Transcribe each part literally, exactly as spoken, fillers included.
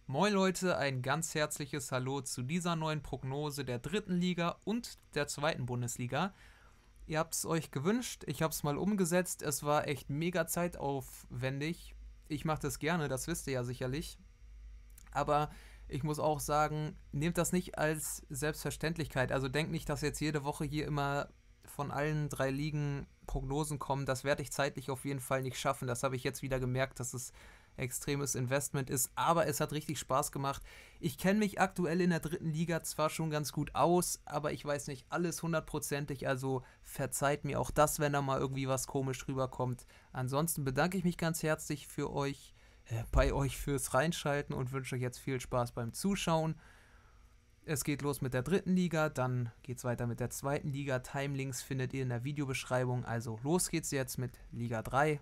Moin Leute, ein ganz herzliches Hallo zu dieser neuen Prognose der dritten Liga und der zweiten Bundesliga. Ihr habt es euch gewünscht, ich habe es mal umgesetzt, es war echt mega zeitaufwendig. Ich mache das gerne, das wisst ihr ja sicherlich. Aber ich muss auch sagen, nehmt das nicht als Selbstverständlichkeit. Also denkt nicht, dass jetzt jede Woche hier immer von allen drei Ligen Prognosen kommen. Das werde ich zeitlich auf jeden Fall nicht schaffen. Das habe ich jetzt wieder gemerkt, dass es extremes Investment ist, aber es hat richtig Spaß gemacht. Ich kenne mich aktuell in der dritten Liga zwar schon ganz gut aus, aber ich weiß nicht alles hundertprozentig, also verzeiht mir auch das, wenn da mal irgendwie was komisch rüberkommt. Ansonsten bedanke ich mich ganz herzlich für euch, äh, bei euch fürs Reinschalten und wünsche euch jetzt viel Spaß beim Zuschauen. Es geht los mit der dritten Liga, dann geht es weiter mit der zweiten Liga. Timelinks findet ihr in der Videobeschreibung, also los geht's jetzt mit Liga drei.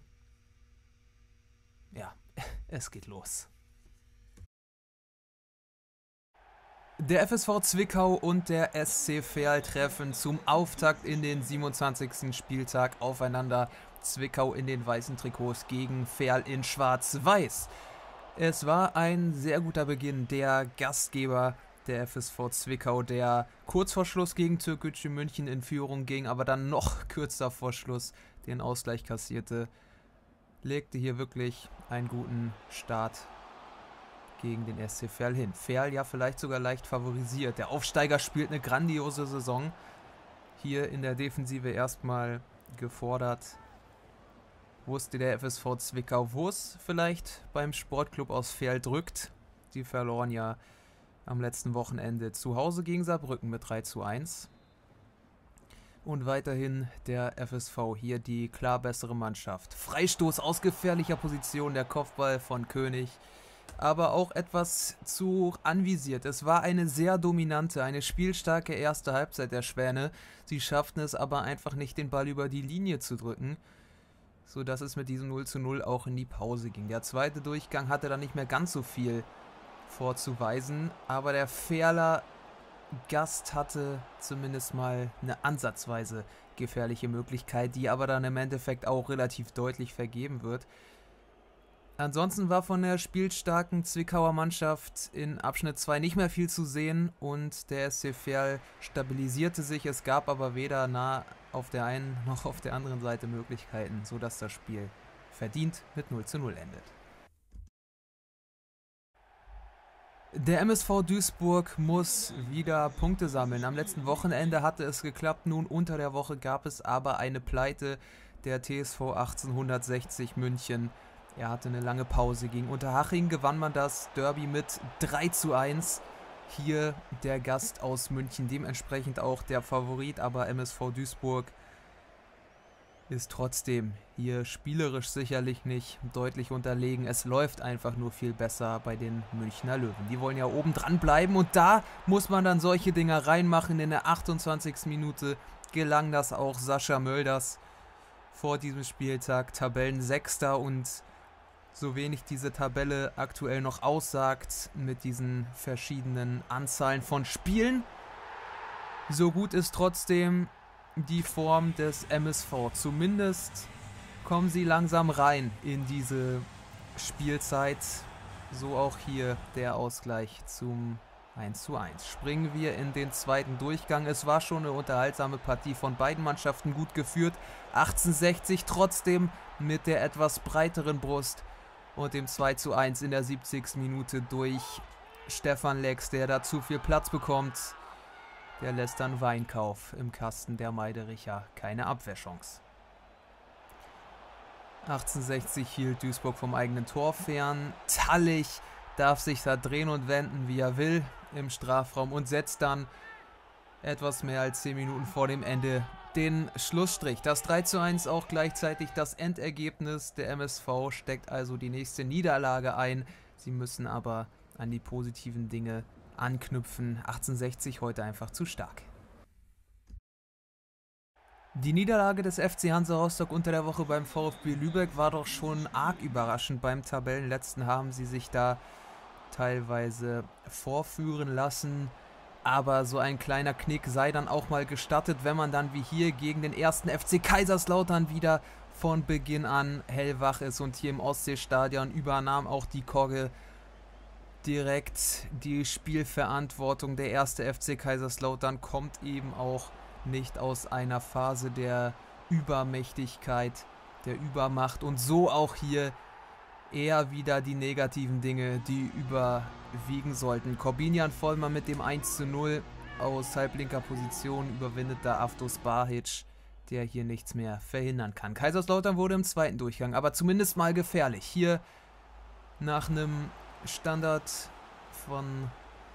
Ja, es geht los. Der F S V Zwickau und der S C Verl treffen zum Auftakt in den siebenundzwanzigsten Spieltag aufeinander. Zwickau in den weißen Trikots gegen Verl in schwarz-weiß. Es war ein sehr guter Beginn. Der Gastgeber, der F S V Zwickau, der kurz vor Schluss gegen Türkgücü München in Führung ging, aber dann noch kürzer vor Schluss den Ausgleich kassierte, legte hier wirklich einen guten Start gegen den S C Verl hin. Verl ja vielleicht sogar leicht favorisiert. Der Aufsteiger spielt eine grandiose Saison. Hier in der Defensive erstmal gefordert. Wusste der F S V Zwickau, wo es vielleicht beim Sportclub aus Verl drückt. Die verloren ja am letzten Wochenende zu Hause gegen Saarbrücken mit drei zu eins. Und weiterhin der F S V, hier die klar bessere Mannschaft. Freistoß aus gefährlicher Position, der Kopfball von König. Aber auch etwas zu anvisiert. Es war eine sehr dominante, eine spielstarke erste Halbzeit der Schwäne. Sie schafften es aber einfach nicht, den Ball über die Linie zu drücken, sodass es mit diesem null zu null auch in die Pause ging. Der zweite Durchgang hatte dann nicht mehr ganz so viel vorzuweisen, aber der Verler Gast hatte zumindest mal eine ansatzweise gefährliche Möglichkeit, die aber dann im Endeffekt auch relativ deutlich vergeben wird. Ansonsten war von der spielstarken Zwickauer Mannschaft in Abschnitt zwei nicht mehr viel zu sehen und der S C Verl stabilisierte sich. Es gab aber weder nah auf der einen noch auf der anderen Seite Möglichkeiten, sodass das Spiel verdient mit null zu null endet. Der M S V Duisburg muss wieder Punkte sammeln. Am letzten Wochenende hatte es geklappt, nun unter der Woche gab es aber eine Pleite. Der T S V achtzehnhundertsechzig München, er hatte eine lange Pause. Gegen Unterhaching gewann man das Derby mit drei zu eins. Hier der Gast aus München, dementsprechend auch der Favorit, aber M S V Duisburg ist trotzdem hier spielerisch sicherlich nicht deutlich unterlegen. Es läuft einfach nur viel besser bei den Münchner Löwen. Die wollen ja oben dran bleiben und da muss man dann solche Dinger reinmachen. In der achtundzwanzigsten Minute gelang das auch Sascha Mölders vor diesem Spieltag. Tabellensechster und so wenig diese Tabelle aktuell noch aussagt mit diesen verschiedenen Anzahlen von Spielen, so gut ist trotzdem die Form des M S V. Zumindest kommen sie langsam rein in diese Spielzeit. So auch hier der Ausgleich zum eins zu eins. Springen wir in den zweiten Durchgang. Es war schon eine unterhaltsame Partie, von beiden Mannschaften gut geführt. achtzehnhundertsechzig trotzdem mit der etwas breiteren Brust und dem zwei zu eins in der siebzigsten Minute durch Stefan Lex, der da zu viel Platz bekommt. Der lässt dann Weinkauf im Kasten der Meidericher. Keine Abwehrchance. achtzehnhundertsechzig hielt Duisburg vom eigenen Tor fern. Tallich darf sich da drehen und wenden, wie er will, im Strafraum und setzt dann etwas mehr als zehn Minuten vor dem Ende den Schlussstrich. Das drei zu eins auch gleichzeitig das Endergebnis. Der M S V steckt also die nächste Niederlage ein. Sie müssen aber an die positiven Dinge anknüpfen. achtzehnhundertsechzig heute einfach zu stark. Die Niederlage des F C Hansa Rostock unter der Woche beim VfB Lübeck war doch schon arg überraschend. Beim Tabellenletzten haben sie sich da teilweise vorführen lassen. Aber so ein kleiner Knick sei dann auch mal gestattet, wenn man dann wie hier gegen den ersten F C Kaiserslautern wieder von Beginn an hellwach ist. Und hier im Ostseestadion übernahm auch die Kogge direkt die Spielverantwortung. Der erste F C Kaiserslautern kommt eben auch nicht aus einer Phase der Übermächtigkeit, der Übermacht und so auch hier eher wieder die negativen Dinge, die überwiegen sollten. Korbinian Vollmer mit dem eins zu null aus halblinker Position überwindet da Avdos Bahic, der hier nichts mehr verhindern kann. Kaiserslautern wurde im zweiten Durchgang, aber zumindest mal gefährlich. Hier nach einem Standard von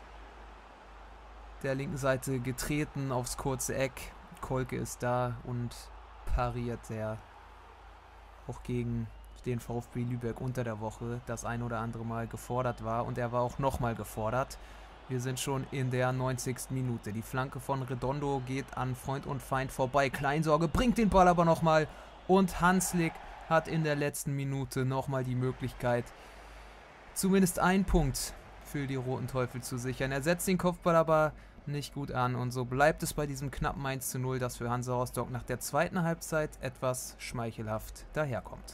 der linken Seite getreten aufs kurze Eck. Kolke ist da und pariert, der auch gegen den VfB Lübeck unter der Woche das ein oder andere Mal gefordert war. Und er war auch nochmal gefordert. Wir sind schon in der neunzigsten Minute. Die Flanke von Redondo geht an Freund und Feind vorbei. Kleinsorge bringt den Ball aber nochmal. Und Hanslik hat in der letzten Minute nochmal die Möglichkeit, zumindest einen Punkt für die Roten Teufel zu sichern. Er setzt den Kopfball aber nicht gut an. Und so bleibt es bei diesem knappen eins zu null, das für Hansa Rostock nach der zweiten Halbzeit etwas schmeichelhaft daherkommt.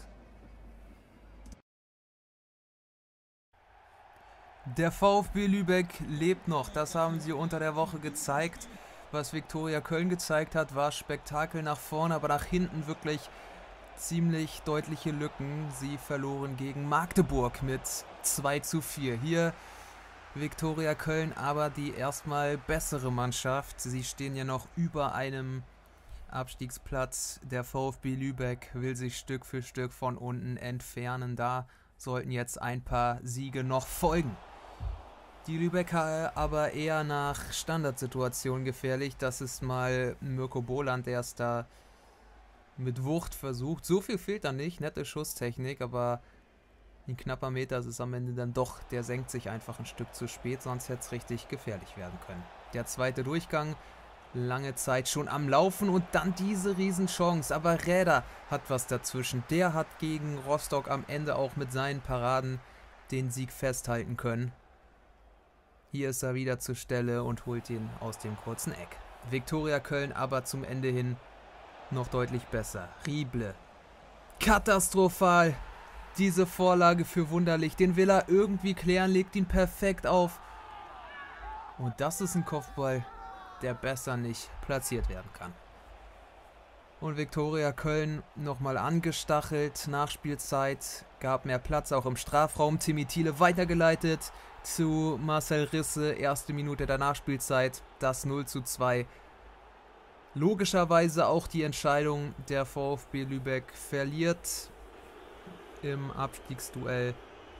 Der VfB Lübeck lebt noch, das haben sie unter der Woche gezeigt. Was Viktoria Köln gezeigt hat, war Spektakel nach vorne, aber nach hinten wirklich ziemlich deutliche Lücken. Sie verloren gegen Magdeburg mit zwei zu vier. Hier Viktoria Köln aber die erstmal bessere Mannschaft. Sie stehen ja noch über einem Abstiegsplatz. Der VfB Lübeck will sich Stück für Stück von unten entfernen. Da sollten jetzt ein paar Siege noch folgen. Die Lübecker aber eher nach Standardsituation gefährlich. Das ist mal Mirko Boland, der es da mit Wucht versucht. So viel fehlt da nicht, nette Schusstechnik, aber ein knapper Meter ist es am Ende dann doch. Der senkt sich einfach ein Stück zu spät, sonst hätte es richtig gefährlich werden können. Der zweite Durchgang, lange Zeit schon am Laufen und dann diese Riesenchance. Aber Räder hat was dazwischen. Der hat gegen Rostock am Ende auch mit seinen Paraden den Sieg festhalten können. Hier ist er wieder zur Stelle und holt ihn aus dem kurzen Eck. Viktoria Köln aber zum Ende hin noch deutlich besser. Rieble. Katastrophal. Diese Vorlage für Wunderlich. Den will er irgendwie klären, legt ihn perfekt auf. Und das ist ein Kopfball, der besser nicht platziert werden kann. Und Viktoria Köln nochmal angestachelt. Nachspielzeit gab mehr Platz auch im Strafraum. Timmy Thiele weitergeleitet zu Marcel Risse. Erste Minute der Nachspielzeit. Das null zu zwei. Logischerweise auch die Entscheidung. Der VfB Lübeck verliert im Abstiegsduell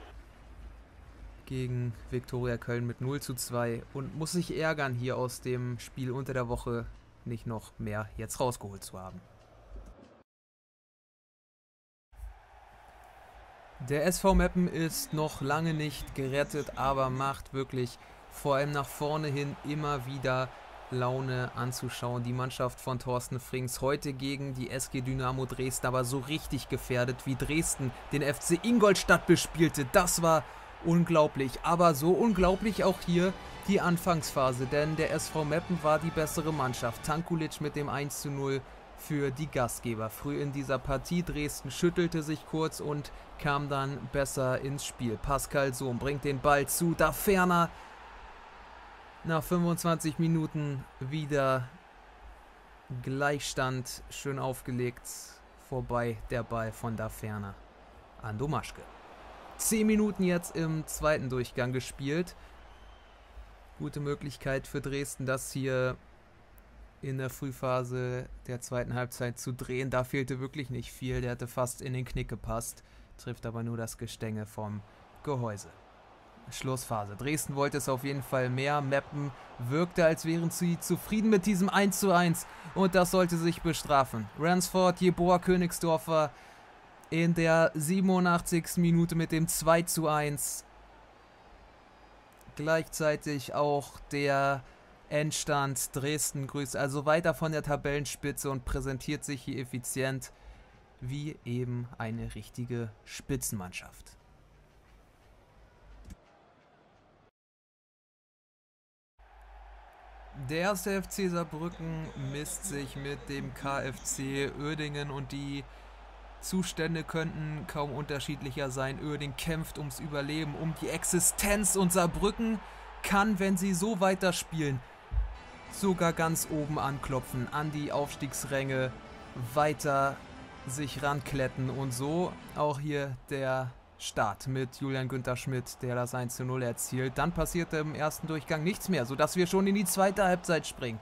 gegen Viktoria Köln mit null zu zwei und muss sich ärgern, hier aus dem Spiel unter der Woche nicht noch mehr jetzt rausgeholt zu haben. Der S V Meppen ist noch lange nicht gerettet, aber macht wirklich vor allem nach vorne hin immer wieder Laune anzuschauen. Die Mannschaft von Thorsten Frings heute gegen die S G Dynamo Dresden, aber so richtig gefährdet, wie Dresden den F C Ingolstadt bespielte. Das war unglaublich, aber so unglaublich auch hier die Anfangsphase, denn der S V Meppen war die bessere Mannschaft. Tankulic mit dem eins zu null für die Gastgeber. Früh in dieser Partie, Dresden schüttelte sich kurz und kam dann besser ins Spiel. Pascal Sohm bringt den Ball zu Da Ferner. Nach fünfundzwanzig Minuten wieder Gleichstand, schön aufgelegt, vorbei der Ball von Da Ferner an Domaschke. zehn Minuten jetzt im zweiten Durchgang gespielt. Gute Möglichkeit für Dresden, das hier in der Frühphase der zweiten Halbzeit zu drehen. Da fehlte wirklich nicht viel, der hatte fast in den Knick gepasst, trifft aber nur das Gestänge vom Gehäuse. Schlussphase. Dresden wollte es auf jeden Fall mehr. Meppen wirkte, als wären sie zufrieden mit diesem eins zu eins und das sollte sich bestrafen. Ransford, Jeboa Königsdorfer in der siebenundachtzigsten Minute mit dem zwei zu eins. Gleichzeitig auch der Endstand. Dresden grüßt also weiter von der Tabellenspitze und präsentiert sich hier effizient wie eben eine richtige Spitzenmannschaft. Der erste F C Saarbrücken misst sich mit dem K F C Uerdingen und die Zustände könnten kaum unterschiedlicher sein. Uerdingen kämpft ums Überleben, um die Existenz, und Saarbrücken kann, wenn sie so weiterspielen, sogar ganz oben anklopfen, an die Aufstiegsränge weiter sich rankletten, und so auch hier der Start mit Julian Günther Schmidt, der das eins zu null erzielt. Dann passierte im ersten Durchgang nichts mehr, sodass wir schon in die zweite Halbzeit springen,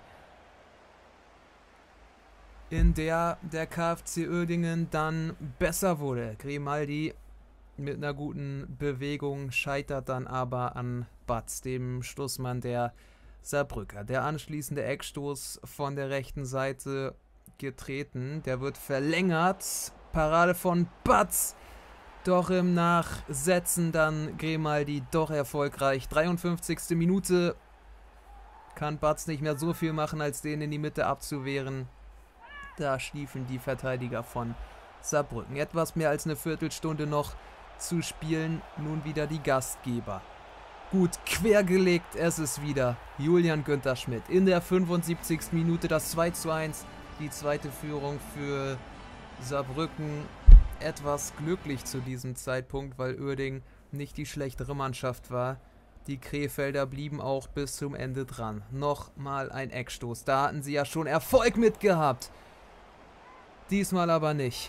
in der der KfC Uerdingen dann besser wurde. Grimaldi mit einer guten Bewegung scheitert dann aber an Batz, dem Stoßmann der Saarbrücker. Der anschließende Eckstoß von der rechten Seite getreten, der wird verlängert. Parade von Batz, doch im Nachsetzen dann Grimaldi doch erfolgreich. dreiundfünfzigste Minute, kann Batz nicht mehr so viel machen, als den in die Mitte abzuwehren. Da schliefen die Verteidiger von Saarbrücken. Etwas mehr als eine Viertelstunde noch zu spielen, nun wieder die Gastgeber. Gut quergelegt, es ist wieder Julian Günther Schmidt. In der fünfundsiebzigsten Minute das zwei zu eins, die zweite Führung für Saarbrücken. Etwas glücklich zu diesem Zeitpunkt, weil Uerdingen nicht die schlechtere Mannschaft war. Die Krefelder blieben auch bis zum Ende dran. Nochmal ein Eckstoß, da hatten sie ja schon Erfolg mit gehabt. Diesmal aber nicht.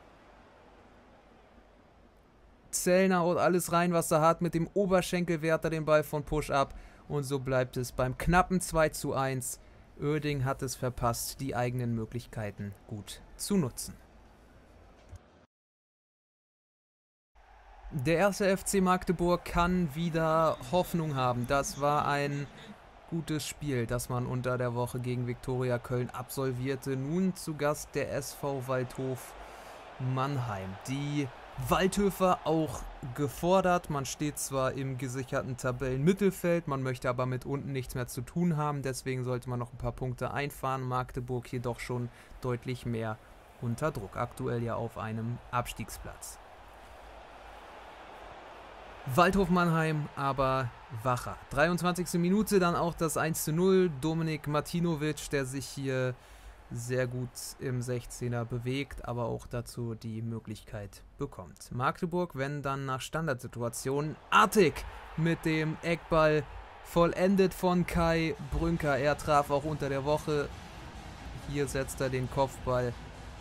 Zellner haut alles rein, was er hat, mit dem Oberschenkel wehrt er den Ball von Push-Up, und so bleibt es beim knappen zwei zu eins. Uerdingen hat es verpasst, die eigenen Möglichkeiten gut zu nutzen. Der erste F C Magdeburg kann wieder Hoffnung haben. Das war ein gutes Spiel, das man unter der Woche gegen Viktoria Köln absolvierte. Nun zu Gast der S V Waldhof Mannheim. Die Waldhöfer auch gefordert. Man steht zwar im gesicherten Tabellenmittelfeld, man möchte aber mit unten nichts mehr zu tun haben. Deswegen sollte man noch ein paar Punkte einfahren. Magdeburg jedoch schon deutlich mehr unter Druck. Aktuell ja auf einem Abstiegsplatz. Waldhof Mannheim aber wacher. dreiundzwanzigste Minute dann auch das eins zu null. Dominik Martinovic, der sich hier sehr gut im sechzehner bewegt, aber auch dazu die Möglichkeit bekommt. Magdeburg, wenn dann nach Standardsituationen, artig mit dem Eckball, vollendet von Kai Brünker. Er traf auch unter der Woche. Hier setzt er den Kopfball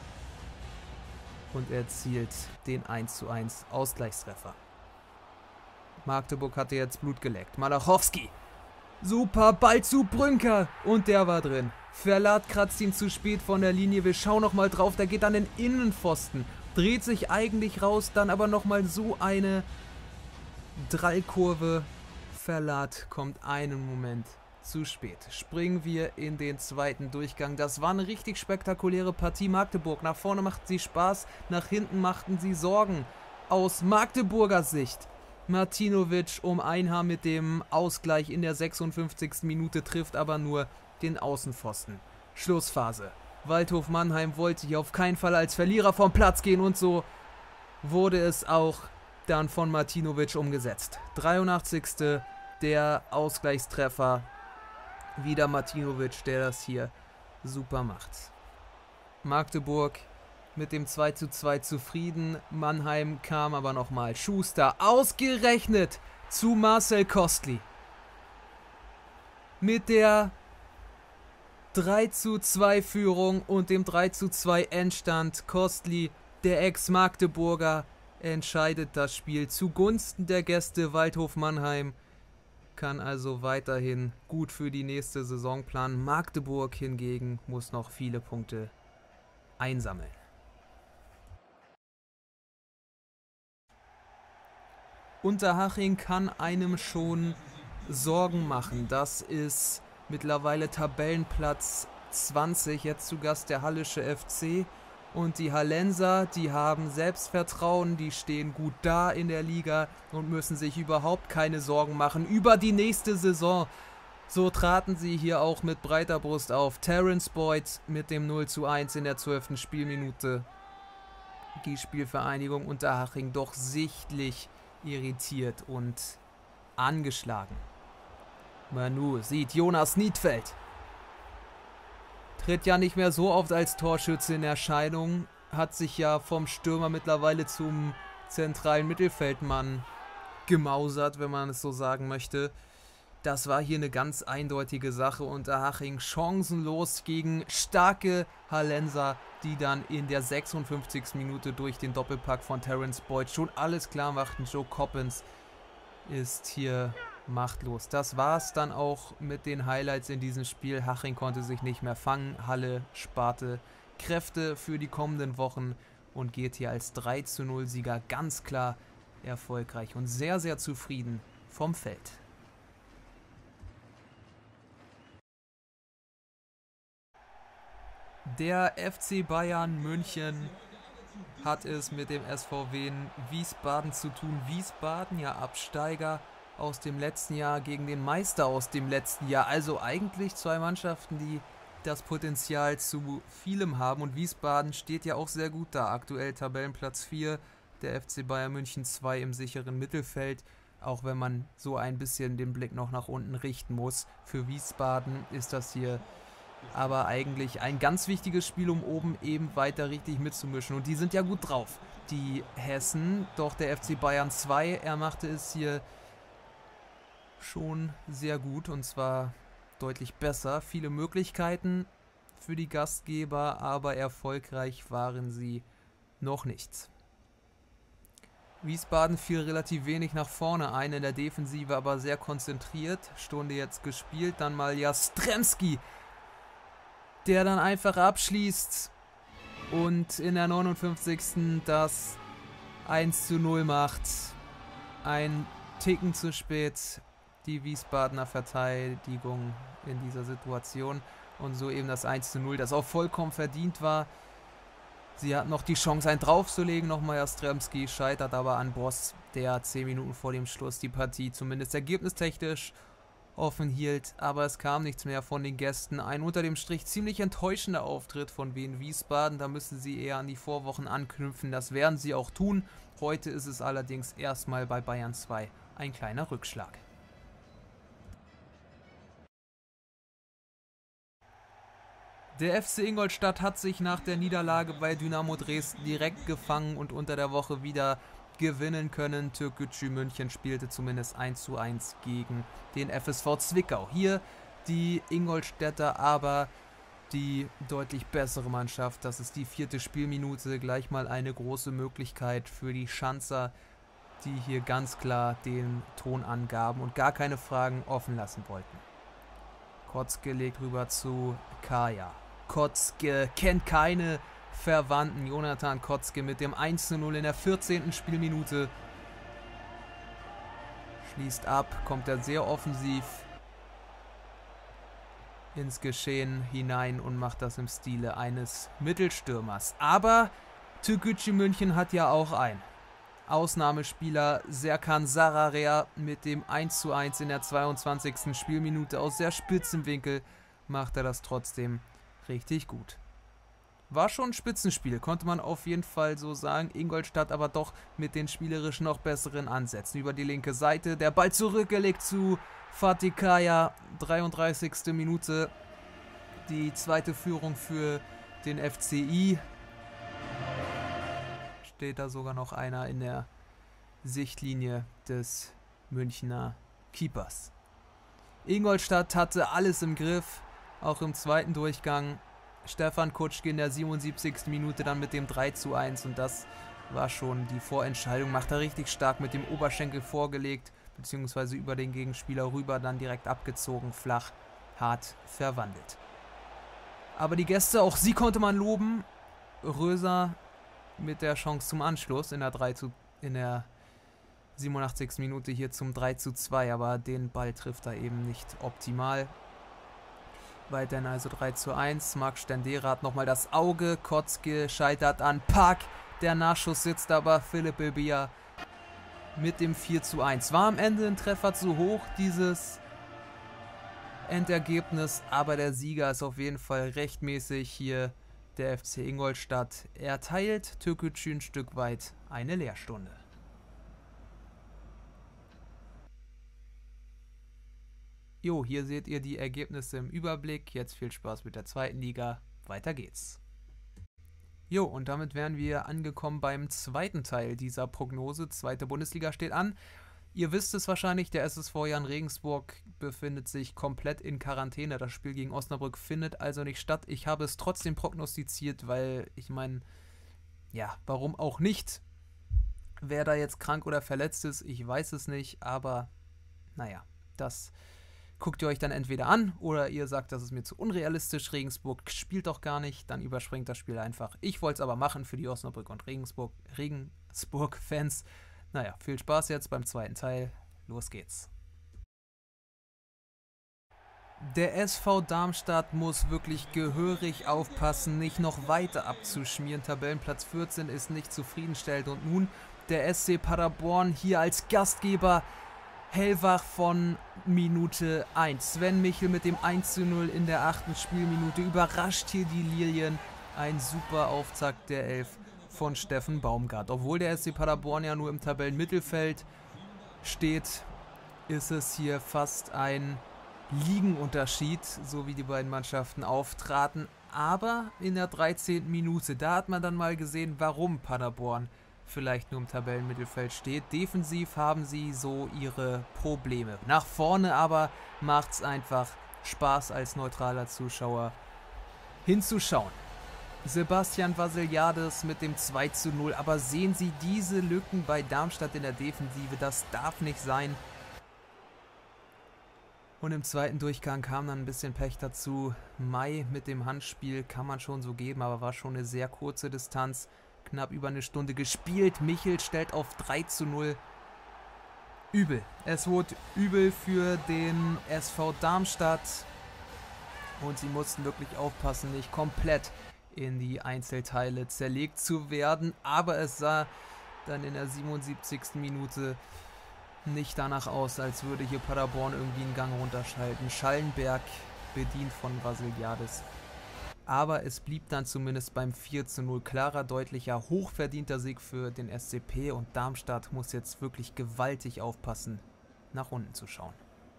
und erzielt den eins zu eins Ausgleichstreffer. Magdeburg hatte jetzt Blut geleckt. Malachowski. Super, Ball zu Brünker. Und der war drin. Verlat kratzt ihn zu spät von der Linie. Wir schauen nochmal drauf. Der geht an den Innenpfosten. Dreht sich eigentlich raus. Dann aber nochmal so eine Drallkurve. Verlat kommt einen Moment zu spät. Springen wir in den zweiten Durchgang. Das war eine richtig spektakuläre Partie. Magdeburg. Nach vorne machten sie Spaß. Nach hinten machten sie Sorgen. Aus Magdeburger Sicht. Martinovic um ein Haar mit dem Ausgleich in der sechsundfünfzigsten Minute, trifft aber nur den Außenpfosten. Schlussphase. Waldhof Mannheim wollte hier auf keinen Fall als Verlierer vom Platz gehen, und so wurde es auch dann von Martinovic umgesetzt. dreiundachtzigste der Ausgleichstreffer. Wieder Martinovic, der das hier super macht. Magdeburg mit dem zwei zu zwei zufrieden. Mannheim kam aber nochmal. Schuster ausgerechnet zu Marcel Kostli. Mit der drei zu zwei Führung und dem drei zu zwei Endstand. Kostli, der Ex-Magdeburger, entscheidet das Spiel zugunsten der Gäste. Waldhof Mannheim kann also weiterhin gut für die nächste Saison planen. Magdeburg hingegen muss noch viele Punkte einsammeln. Unterhaching kann einem schon Sorgen machen. Das ist mittlerweile Tabellenplatz zwanzig, jetzt zu Gast der Hallische F C. Und die Hallenser, die haben Selbstvertrauen, die stehen gut da in der Liga und müssen sich überhaupt keine Sorgen machen über die nächste Saison. So traten sie hier auch mit breiter Brust auf. Terence Boyd mit dem null zu eins in der zwölften Spielminute. Die Spielvereinigung Unterhaching doch sichtlich irritiert und angeschlagen. Manu sieht Jonas Niedfeld. Tritt ja nicht mehr so oft als Torschütze in Erscheinung, hat sich ja vom Stürmer mittlerweile zum zentralen Mittelfeldmann gemausert, wenn man es so sagen möchte. Das war hier eine ganz eindeutige Sache. Unterhaching chancenlos gegen starke Hallenser, die dann in der sechsundfünfzigsten Minute durch den Doppelpack von Terence Boyd schon alles klar machten. Joe Coppens ist hier machtlos. Das war es dann auch mit den Highlights in diesem Spiel. Haching konnte sich nicht mehr fangen. Halle sparte Kräfte für die kommenden Wochen und geht hier als drei zu null Sieger ganz klar erfolgreich und sehr, sehr zufrieden vom Feld. Der F C Bayern München hat es mit dem S V W in Wiesbaden zu tun. Wiesbaden, ja Absteiger aus dem letzten Jahr gegen den Meister aus dem letzten Jahr. Also eigentlich zwei Mannschaften, die das Potenzial zu vielem haben. Und Wiesbaden steht ja auch sehr gut da. Aktuell Tabellenplatz vier, der F C Bayern München zwei im sicheren Mittelfeld. Auch wenn man so ein bisschen den Blick noch nach unten richten muss. Für Wiesbaden ist das hier aber eigentlich ein ganz wichtiges Spiel, um oben eben weiter richtig mitzumischen. Und die sind ja gut drauf, die Hessen. Doch der F C Bayern zwei, er machte es hier schon sehr gut und zwar deutlich besser. Viele Möglichkeiten für die Gastgeber, aber erfolgreich waren sie noch nicht. Wiesbaden fiel relativ wenig nach vorne ein, in der Defensive aber sehr konzentriert. Stunde jetzt gespielt, dann mal Jastremski, der dann einfach abschließt und in der neunundfünfzigsten das eins zu null macht. Ein Ticken zu spät, die Wiesbadener Verteidigung in dieser Situation. Und so eben das eins zu null, das auch vollkommen verdient war. Sie hat noch die Chance, einen draufzulegen. Nochmal Jastremski, scheitert aber an Boss, der zehn Minuten vor dem Schluss die Partie zumindest ergebnistechnisch offen hielt, aber es kam nichts mehr von den Gästen. Ein unter dem Strich ziemlich enttäuschender Auftritt von Wien Wiesbaden. Da müssen sie eher an die Vorwochen anknüpfen. Das werden sie auch tun. Heute ist es allerdings erstmal bei Bayern zwei ein kleiner Rückschlag. Der F C Ingolstadt hat sich nach der Niederlage bei Dynamo Dresden direkt gefangen und unter der Woche wieder gewinnen können. Türkgücü München spielte zumindest eins zu eins gegen den F S V Zwickau. Hier die Ingolstädter aber die deutlich bessere Mannschaft. Das ist die vierte Spielminute. Gleich mal eine große Möglichkeit für die Schanzer, die hier ganz klar den Ton angaben und gar keine Fragen offen lassen wollten. Kotzke legt rüber zu Kaya. Kotzke kennt keine Verwandten. Jonathan Kotzke mit dem eins zu null in der vierzehnten Spielminute. Schließt ab, kommt er sehr offensiv ins Geschehen hinein und macht das im Stile eines Mittelstürmers. Aber Türkgücü München hat ja auch einen Ausnahmespieler, Serkan Sararea, mit dem eins zu eins in der zweiundzwanzigsten Spielminute. Aus sehr spitzem Winkel macht er das trotzdem richtig gut. War schon ein Spitzenspiel, konnte man auf jeden Fall so sagen. Ingolstadt aber doch mit den spielerisch noch besseren Ansätzen. Über die linke Seite, der Ball zurückgelegt zu Fatih Kaya, dreiunddreißigste Minute. Die zweite Führung für den F C I. Steht da sogar noch einer in der Sichtlinie des Münchner Keepers. Ingolstadt hatte alles im Griff, auch im zweiten Durchgang. Stefan Kutschke in der siebenundsiebzigsten Minute dann mit dem drei zu eins und das war schon die Vorentscheidung. Macht er richtig stark mit dem Oberschenkel vorgelegt, beziehungsweise über den Gegenspieler rüber, dann direkt abgezogen, flach, hart verwandelt. Aber die Gäste, auch sie konnte man loben. Röser mit der Chance zum Anschluss in der, drei zu, in der siebenundachtzigsten Minute hier zum drei zu zwei, aber den Ball trifft er eben nicht optimal. Weiterhin also drei zu eins. Marc Stendera hat nochmal das Auge. Kotzke scheitert an Park. Der Nachschuss sitzt aber. Philipp Ilbia mit dem vier zu eins. War am Ende ein Treffer zu hoch, dieses Endergebnis. Aber der Sieger ist auf jeden Fall rechtmäßig hier der F C Ingolstadt. Er teilt Türkgücü ein Stück weit eine Lehrstunde. Jo, hier seht ihr die Ergebnisse im Überblick. Jetzt viel Spaß mit der zweiten Liga. Weiter geht's. Jo, und damit wären wir angekommen beim zweiten Teil dieser Prognose. Zweite Bundesliga steht an. Ihr wisst es wahrscheinlich, der S S V Jan Regensburg befindet sich komplett in Quarantäne. Das Spiel gegen Osnabrück findet also nicht statt. Ich habe es trotzdem prognostiziert, weil ich meine, ja, warum auch nicht? Wer da jetzt krank oder verletzt ist, ich weiß es nicht, aber naja, das guckt ihr euch dann entweder an oder ihr sagt, das ist mir zu unrealistisch, Regensburg spielt doch gar nicht, dann überspringt das Spiel einfach. Ich wollte es aber machen für die Osnabrück und Regensburg, Regensburg-Fans. Naja, viel Spaß jetzt beim zweiten Teil. Los geht's. Der S V Darmstadt muss wirklich gehörig aufpassen, nicht noch weiter abzuschmieren. Tabellenplatz vierzehn ist nicht zufriedenstellend und nun der S C Paderborn hier als Gastgeber hellwach von Minute eins. Sven Michel mit dem eins zu null in der achten Spielminute überrascht hier die Lilien. Ein super Auftakt der Elf von Steffen Baumgart. Obwohl der S C Paderborn ja nur im Tabellenmittelfeld steht, ist es hier fast ein Ligenunterschied, so wie die beiden Mannschaften auftraten. Aber in der dreizehnten Minute, da hat man dann mal gesehen, warum Paderborn vielleicht nur im Tabellenmittelfeld steht. Defensiv haben sie so ihre Probleme. Nach vorne aber macht es einfach Spaß als neutraler Zuschauer hinzuschauen. Sebastian Vassiliades mit dem zwei zu null. Aber sehen Sie diese Lücken bei Darmstadt in der Defensive? Das darf nicht sein. Und im zweiten Durchgang kam dann ein bisschen Pech dazu. Mai mit dem Handspiel kann man schon so geben, aber war schon eine sehr kurze Distanz. Knapp über eine Stunde gespielt. Michel stellt auf drei zu null. Übel. Es wurde übel für den S V Darmstadt. Und sie mussten wirklich aufpassen, nicht komplett in die Einzelteile zerlegt zu werden. Aber es sah dann in der siebenundsiebzigsten Minute nicht danach aus, als würde hier Paderborn irgendwie einen Gang runterschalten. Schallenberg bedient von Vassiliades. Aber es blieb dann zumindest beim vier zu null. Klarer, deutlicher, hochverdienter Sieg für den S C P. Und Darmstadt muss jetzt wirklich gewaltig aufpassen, nach unten zu schauen.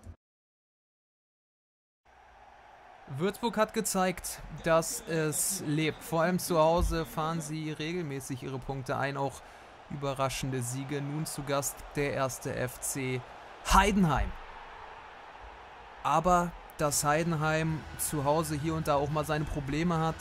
Würzburg hat gezeigt, dass es lebt. Vor allem zu Hause fahren sie regelmäßig ihre Punkte ein. Auch überraschende Siege. Nun zu Gast der erste F C Heidenheim. Aber dass Heidenheim zu Hause hier und da auch mal seine Probleme hat,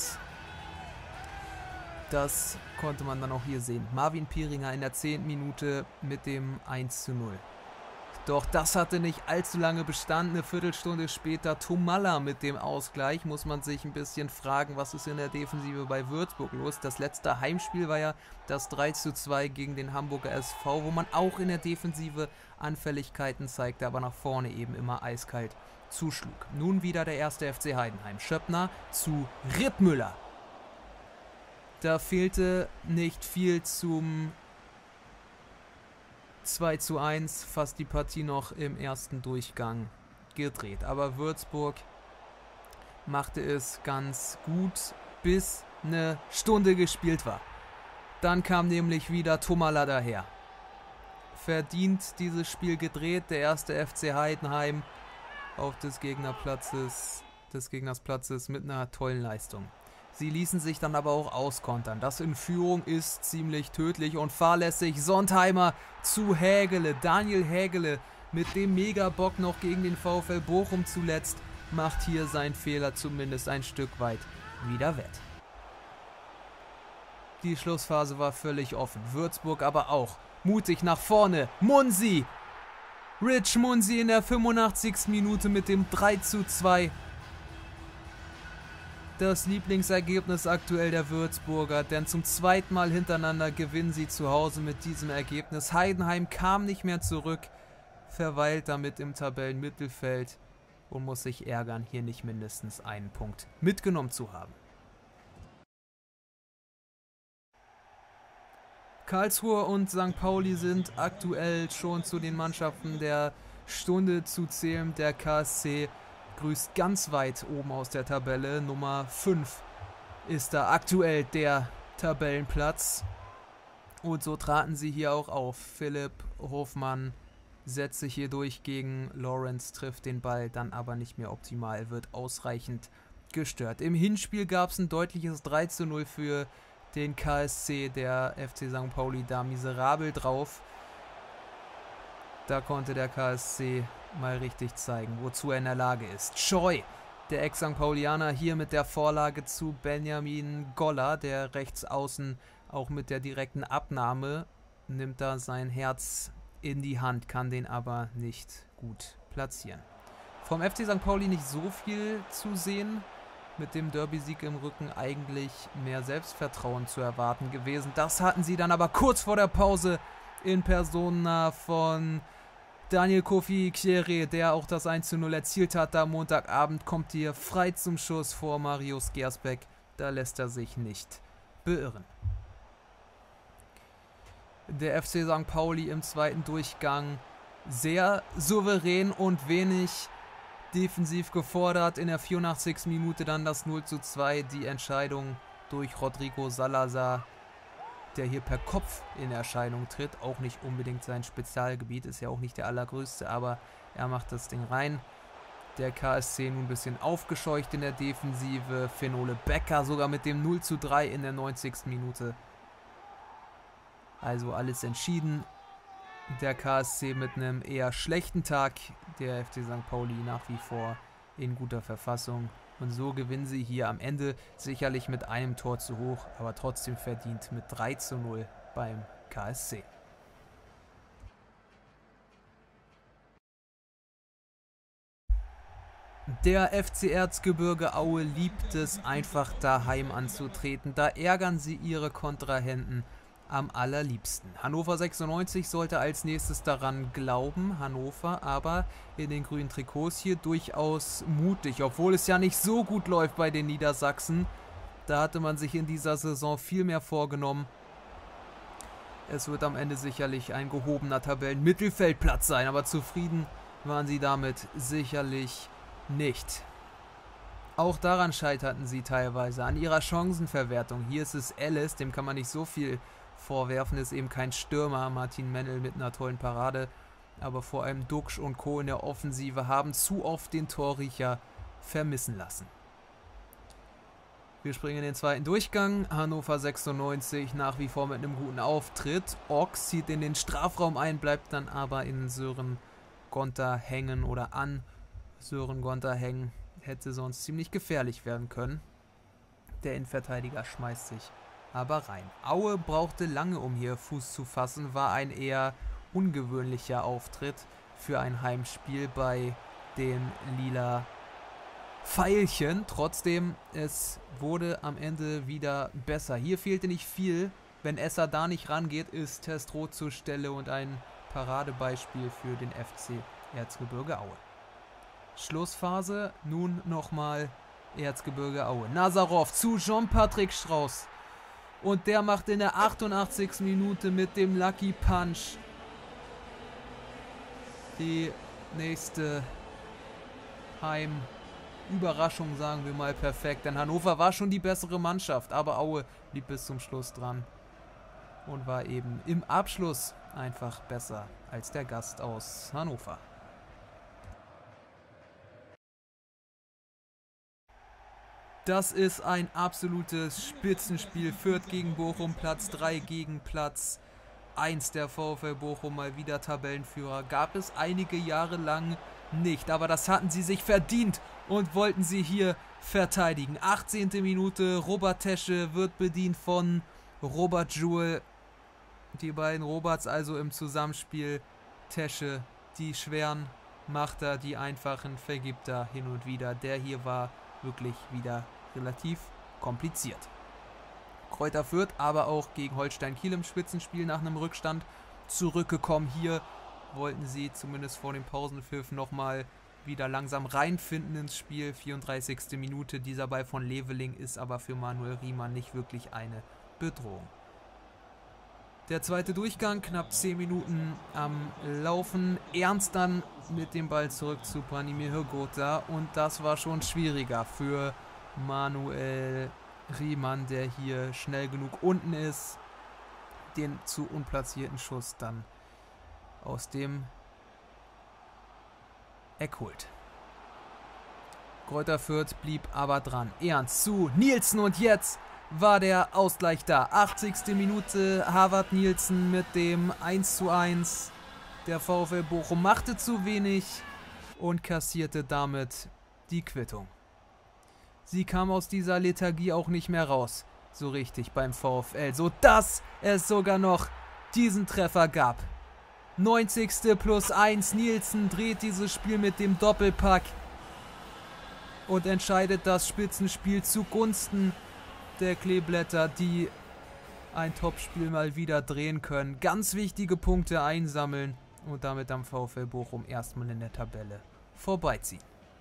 das konnte man dann auch hier sehen. Marvin Pieringer in der zehnten Minute mit dem eins zu null. Doch das hatte nicht allzu lange bestanden. Eine Viertelstunde später Tomalla mit dem Ausgleich. Muss man sich ein bisschen fragen, was ist in der Defensive bei Würzburg los. Das letzte Heimspiel war ja das drei zu zwei gegen den Hamburger S V, wo man auch in der Defensive Anfälligkeiten zeigte, aber nach vorne eben immer eiskalt zuschlug. Nun wieder der erste F C Heidenheim. Schöppner zu Rittmüller. Da fehlte nicht viel zum zwei zu eins, fast die Partie noch im ersten Durchgang gedreht. Aber Würzburg machte es ganz gut, bis eine Stunde gespielt war. Dann kam nämlich wieder Tomalla daher. Verdient dieses Spiel gedreht, der erste F C Heidenheim auf des Gegnerplatzes, des Gegners Platzes mit einer tollen Leistung. Sie ließen sich dann aber auch auskontern. Das in Führung ist ziemlich tödlich und fahrlässig. Sontheimer zu Hägele. Daniel Hägele mit dem Megabock noch gegen den VfL Bochum zuletzt macht hier seinen Fehler zumindest ein Stück weit wieder wett. Die Schlussphase war völlig offen. Würzburg aber auch. Mutig nach vorne. Munsi. Rich Munsi in der fünfundachtzigsten Minute mit dem drei zu zwei. Das Lieblingsergebnis aktuell der Würzburger, denn zum zweiten Mal hintereinander gewinnen sie zu Hause mit diesem Ergebnis. Heidenheim kam nicht mehr zurück, verweilt damit im Tabellenmittelfeld und muss sich ärgern, hier nicht mindestens einen Punkt mitgenommen zu haben. Karlsruhe und Sankt Pauli sind aktuell schon zu den Mannschaften der Stunde zu zählen. Der K S C grüßt ganz weit oben aus der Tabelle. Nummer fünf ist da aktuell der Tabellenplatz. Und so traten sie hier auch auf. Philipp Hofmann setzt sich hier durch gegen Lawrence, trifft den Ball dann aber nicht mehr optimal, wird ausreichend gestört. Im Hinspiel gab es ein deutliches drei zu null für den K S C, der F C Sankt Pauli, da miserabel drauf. Da konnte der K S C mal richtig zeigen, wozu er in der Lage ist. Choi, der Ex-Sankt Paulianer, hier mit der Vorlage zu Benjamin Goller, der rechts außen auch mit der direkten Abnahme nimmt da sein Herz in die Hand, kann den aber nicht gut platzieren. Vom F C Sankt Pauli nicht so viel zu sehen. Mit dem Derby-Sieg im Rücken eigentlich mehr Selbstvertrauen zu erwarten gewesen. Das hatten sie dann aber kurz vor der Pause in Persona von Daniel Kofi Kjere, der auch das eins zu null erzielt hat. Am Montagabend kommt hier frei zum Schuss vor Marius Gersbeck. Da lässt er sich nicht beirren. Der F C Sankt Pauli im zweiten Durchgang sehr souverän und wenig defensiv gefordert. In der vierundachtzigsten Minute dann das null zu zwei. Die Entscheidung durch Rodrigo Salazar, der hier per Kopf in Erscheinung tritt. Auch nicht unbedingt sein Spezialgebiet, ist ja auch nicht der allergrößte, aber er macht das Ding rein. Der K S C nun ein bisschen aufgescheucht in der Defensive. Fenole Becker sogar mit dem null zu drei in der neunzigsten Minute. Also alles entschieden. Der K S C mit einem eher schlechten Tag. Der F C Sankt Pauli nach wie vor in guter Verfassung. Und so gewinnen sie hier am Ende sicherlich mit einem Tor zu hoch, aber trotzdem verdient mit drei zu null beim K S C. Der F C Erzgebirge Aue liebt es einfach daheim anzutreten. Da ärgern sie ihre Kontrahenten am allerliebsten. Hannover sechsundneunzig sollte als nächstes daran glauben. Hannover aber in den grünen Trikots hier durchaus mutig, obwohl es ja nicht so gut läuft bei den Niedersachsen. Da hatte man sich in dieser Saison viel mehr vorgenommen. Es wird am Ende sicherlich ein gehobener Tabellenmittelfeldplatz sein, aber zufrieden waren sie damit sicherlich nicht. Auch daran scheiterten sie teilweise, an ihrer Chancenverwertung. Hier ist es Ellis, dem kann man nicht so viel vorwerfen, ist eben kein Stürmer. Martin Mennel mit einer tollen Parade, aber vor allem Duxch und Co. in der Offensive haben zu oft den Torriecher vermissen lassen. Wir springen in den zweiten Durchgang. Hannover sechsundneunzig nach wie vor mit einem guten Auftritt. Ochs zieht in den Strafraum ein, bleibt dann aber in Sören Gonter hängen oder an Sören Gonter hängen. Hätte sonst ziemlich gefährlich werden können. Der Innenverteidiger schmeißt sich aber rein. Aue brauchte lange, um hier Fuß zu fassen. War ein eher ungewöhnlicher Auftritt für ein Heimspiel bei den lila Veilchen. Trotzdem, es wurde am Ende wieder besser. Hier fehlte nicht viel. Wenn Esser da nicht rangeht, ist Testrot zur Stelle und ein Paradebeispiel für den F C Erzgebirge Aue. Schlussphase, nun nochmal Erzgebirge Aue. Nazarov zu Jean-Patrick Strauß. Und der macht in der achtundachtzigsten Minute mit dem Lucky Punch die nächste Heimüberraschung, sagen wir mal, perfekt. Denn Hannover war schon die bessere Mannschaft, aber Aue blieb bis zum Schluss dran und war eben im Abschluss einfach besser als der Gast aus Hannover. Das ist ein absolutes Spitzenspiel. Fürth gegen Bochum, Platz drei gegen Platz eins. Der VfL Bochum mal wieder Tabellenführer. Gab es einige Jahre lang nicht, aber das hatten sie sich verdient und wollten sie hier verteidigen. achtzehnte Minute, Robert Tesche wird bedient von Robert Joule. Die beiden Roberts also im Zusammenspiel. Tesche, die schweren macht er, die einfachen vergibt er hin und wieder. Der hier war wirklich wieder relativ kompliziert. Kräuter Fürth aber auch gegen Holstein Kiel im Spitzenspiel nach einem Rückstand zurückgekommen. Hier wollten sie zumindest vor dem Pausenpfiff nochmal wieder langsam reinfinden ins Spiel. vierunddreißigste Minute, dieser Ball von Leveling ist aber für Manuel Riemann nicht wirklich eine Bedrohung. Der zweite Durchgang, knapp zehn Minuten am Laufen. Ernst dann mit dem Ball zurück zu Branimir Hrgota. Und das war schon schwieriger für Manuel Riemann, der hier schnell genug unten ist. Den zu unplatzierten Schuss dann aus dem Eck holt. Kräuter Fürth blieb aber dran. Ernst zu Nielsen und jetzt war der Ausgleich da. achtzigste Minute, Harvard Nielsen mit dem eins zu eins. Der VfL Bochum machte zu wenig und kassierte damit die Quittung. Sie kam aus dieser Lethargie auch nicht mehr raus, so richtig beim VfL, sodass es sogar noch diesen Treffer gab. neunzigste plus eins, Nielsen dreht dieses Spiel mit dem Doppelpack und entscheidet das Spitzenspiel zugunsten der Kleeblätter, die ein Topspiel mal wieder drehen können. Ganz wichtige Punkte einsammeln und damit am VfL Bochum erstmal in der Tabelle vorbeiziehen.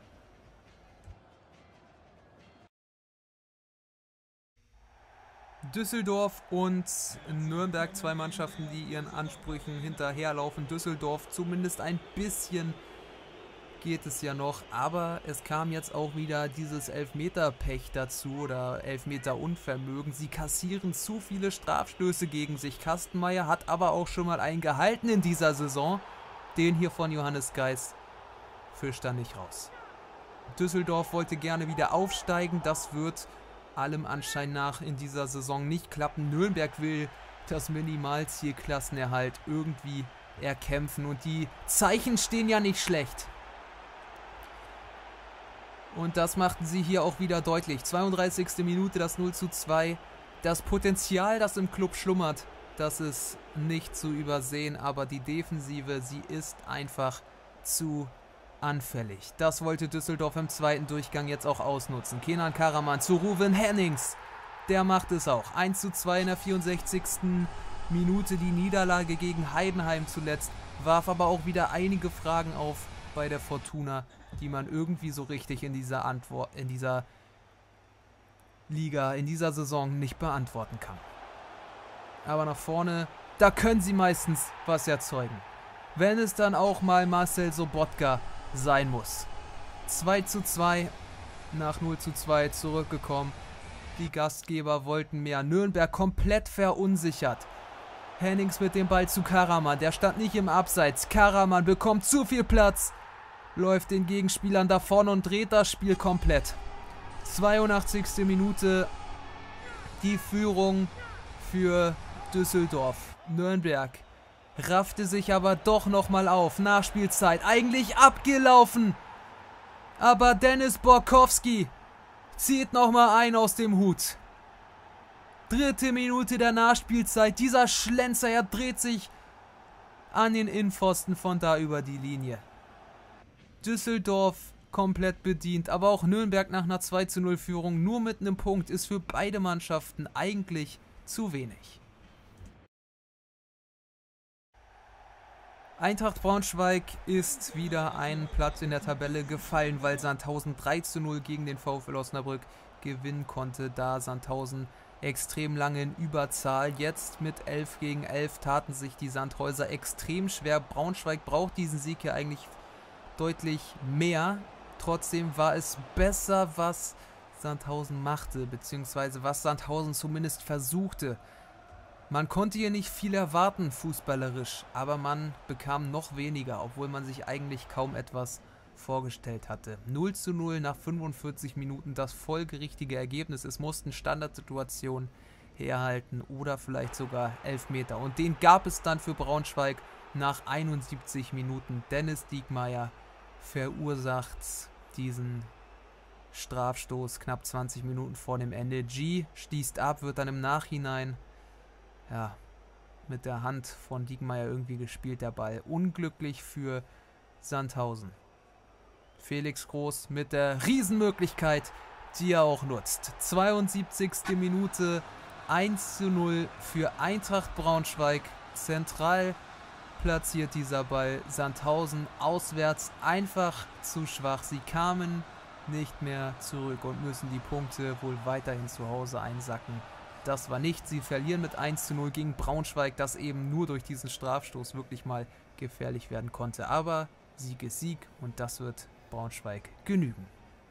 Düsseldorf und Nürnberg, zwei Mannschaften, die ihren Ansprüchen hinterherlaufen. Düsseldorf zumindest ein bisschen geht es ja noch, aber es kam jetzt auch wieder dieses Elfmeter-Pech dazu oder Elfmeter-Unvermögen. Sie kassieren zu viele Strafstöße gegen sich. Kastenmeier hat aber auch schon mal einen gehalten in dieser Saison. Den hier von Johannes Geis fischt er nicht raus. Düsseldorf wollte gerne wieder aufsteigen. Das wird allem Anschein nach in dieser Saison nicht klappen. Nürnberg will das Minimalziel Klassenerhalt irgendwie erkämpfen und die Zeichen stehen ja nicht schlecht. Und das machten sie hier auch wieder deutlich. zweiunddreißigste Minute, das null zu zwei. Das Potenzial, das im Club schlummert, das ist nicht zu übersehen. Aber die Defensive, sie ist einfach zu anfällig. Das wollte Düsseldorf im zweiten Durchgang jetzt auch ausnutzen. Kenan Karaman zu Ruven Hennings. Der macht es auch. eins zu zwei in der vierundsechzigsten Minute. Die Niederlage gegen Heidenheim zuletzt warf aber auch wieder einige Fragen auf bei der Fortuna, die man irgendwie so richtig in dieser Antwort, in dieser Liga, in dieser Saison nicht beantworten kann. Aber nach vorne, da können sie meistens was erzeugen. Wenn es dann auch mal Marcel Sobotka sein muss. zwei zu zwei nach null zu zwei zurückgekommen. Die Gastgeber wollten mehr. Nürnberg komplett verunsichert. Hennings mit dem Ball zu Karaman. Der stand nicht im Abseits. Karaman bekommt zu viel Platz. Läuft den Gegenspielern davon und dreht das Spiel komplett. zweiundachtzigste Minute. Die Führung für Düsseldorf. Nürnberg raffte sich aber doch nochmal auf. Nachspielzeit. Eigentlich abgelaufen. Aber Dennis Borkowski zieht nochmal ein aus dem Hut. Dritte Minute der Nachspielzeit. Dieser Schlenzer, er dreht sich an den Innenpfosten von da über die Linie. Düsseldorf komplett bedient, aber auch Nürnberg nach einer zwei zu null Führung nur mit einem Punkt ist für beide Mannschaften eigentlich zu wenig. Eintracht Braunschweig ist wieder einen Platz in der Tabelle gefallen, weil Sandhausen drei zu null gegen den VfL Osnabrück gewinnen konnte, da Sandhausen extrem lange in Überzahl. Jetzt mit elf gegen elf taten sich die Sandhäuser extrem schwer. Braunschweig braucht diesen Sieg hier eigentlich deutlich mehr. Trotzdem war es besser, was Sandhausen machte, beziehungsweise was Sandhausen zumindest versuchte. Man konnte hier nicht viel erwarten, fußballerisch, aber man bekam noch weniger, obwohl man sich eigentlich kaum etwas vorgestellt hatte. null zu null nach fünfundvierzig Minuten, das folgerichtige Ergebnis. Es mussten Standardsituationen herhalten oder vielleicht sogar Elfmeter. Und den gab es dann für Braunschweig nach einundsiebzig Minuten. Dennis Diekmeyer verursacht diesen Strafstoß knapp zwanzig Minuten vor dem Ende. G stießt ab, wird dann im Nachhinein ja, mit der Hand von Diekmeyer irgendwie gespielt, der Ball. Unglücklich für Sandhausen. Felix Groß mit der Riesenmöglichkeit, die er auch nutzt. zweiundsiebzigste Minute, eins zu null für Eintracht Braunschweig. Zentral platziert dieser Ball. Sandhausen auswärts einfach zu schwach. Sie kamen nicht mehr zurück und müssen die Punkte wohl weiterhin zu Hause einsacken. Das war nicht. Sie verlieren mit eins zu null gegen Braunschweig, das eben nur durch diesen Strafstoß wirklich mal gefährlich werden konnte. Aber Sieg ist Sieg und das wird Braunschweig genügen.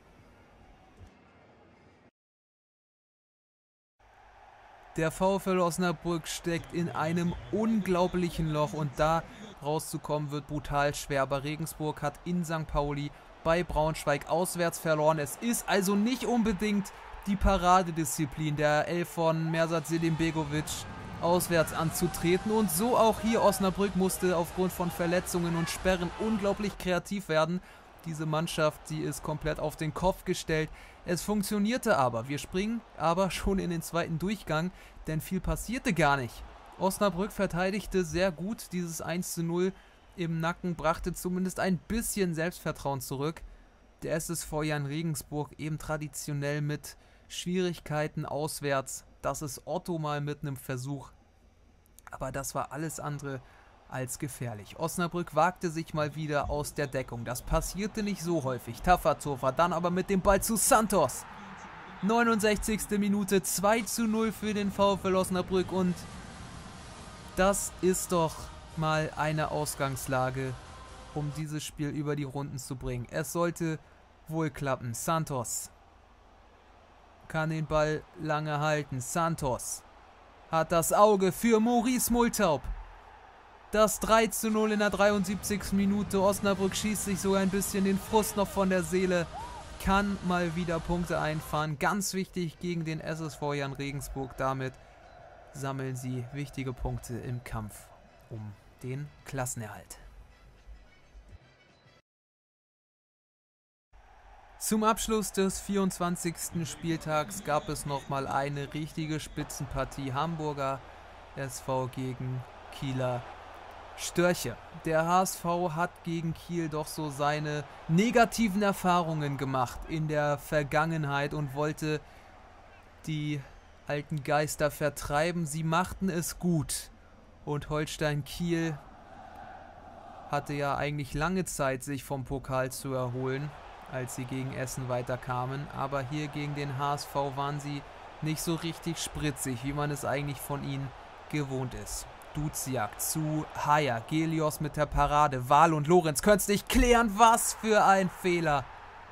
Der VfL Osnabrück steckt in einem unglaublichen Loch und da rauszukommen wird brutal schwer. Aber Regensburg hat in Sankt Pauli bei Braunschweig auswärts verloren. Es ist also nicht unbedingt die Paradedisziplin der Elf von Mersat Selimbegovic auswärts anzutreten. Und so auch hier. Osnabrück musste aufgrund von Verletzungen und Sperren unglaublich kreativ werden. Diese Mannschaft, sie ist komplett auf den Kopf gestellt. Es funktionierte aber. Wir springen aber schon in den zweiten Durchgang, denn viel passierte gar nicht. Osnabrück verteidigte sehr gut. Dieses eins zu null im Nacken brachte zumindest ein bisschen Selbstvertrauen zurück. Der S S V Jan Regensburg eben traditionell mit Schwierigkeiten auswärts. Das ist Otto mal mit einem Versuch. Aber das war alles andere als gefährlich. Osnabrück wagte sich mal wieder aus der Deckung. Das passierte nicht so häufig. Tafatofa dann aber mit dem Ball zu Santos. neunundsechzigste Minute, zwei zu null für den VfL Osnabrück. Und das ist doch mal eine Ausgangslage, um dieses Spiel über die Runden zu bringen. Es sollte wohl klappen. Santos kann den Ball lange halten. Santos hat das Auge für Maurice Multaub. Das drei zu null in der dreiundsiebzigsten Minute. Osnabrück schießt sich so ein bisschen den Frust noch von der Seele. Kann mal wieder Punkte einfahren. Ganz wichtig gegen den S S V Jan Regensburg. Damit sammeln sie wichtige Punkte im Kampf um den Klassenerhalt. Zum Abschluss des vierundzwanzigsten Spieltags gab es nochmal eine richtige Spitzenpartie. Hamburger S V gegen Kieler Störche. Der H S V hat gegen Kiel doch so seine negativen Erfahrungen gemacht in der Vergangenheit und wollte die alten Geister vertreiben. Sie machten es gut. Und Holstein Kiel hatte ja eigentlich lange Zeit, sich vom Pokal zu erholen, als sie gegen Essen weiterkamen. Aber hier gegen den H S V waren sie nicht so richtig spritzig, wie man es eigentlich von ihnen gewohnt ist. Duziak zu Haier, Gelios mit der Parade, Wahl und Lorenz können es nicht klären. Was für ein Fehler.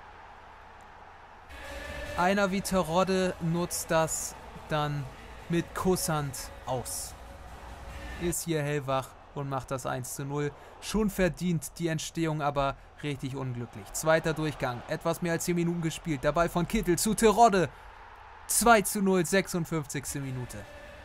Einer wie Terodde nutzt das dann mit Kusshand aus. Ist hier hellwach und macht das eins zu null. Schon verdient die Entstehung, aber richtig unglücklich. Zweiter Durchgang, etwas mehr als zehn Minuten gespielt. Der Ball von Kittel zu Terodde. zwei zu null, sechsundfünfzigste Minute.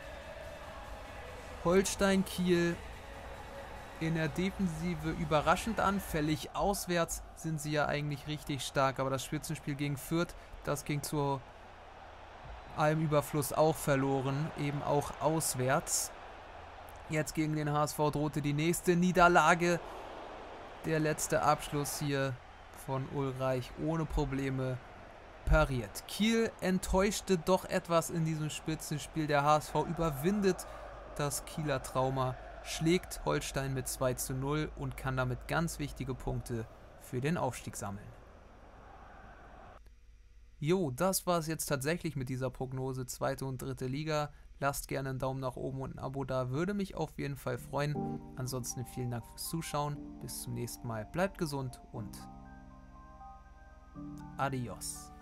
Holstein Kiel in der Defensive überraschend anfällig. Auswärts sind sie ja eigentlich richtig stark, aber das Spitzenspiel gegen Fürth, das ging zu allem Überfluss auch verloren, eben auch auswärts. Jetzt gegen den H S V drohte die nächste Niederlage. Der letzte Abschluss hier von Ulreich ohne Probleme pariert. Kiel enttäuschte doch etwas in diesem Spitzenspiel. Der H S V überwindet das Kieler Trauma, schlägt Holstein mit zwei zu null und kann damit ganz wichtige Punkte für den Aufstieg sammeln. Jo, das war es jetzt tatsächlich mit dieser Prognose zweite und dritte Liga. Lasst gerne einen Daumen nach oben und ein Abo da, würde mich auf jeden Fall freuen. Ansonsten vielen Dank fürs Zuschauen, bis zum nächsten Mal. Bleibt gesund und adios.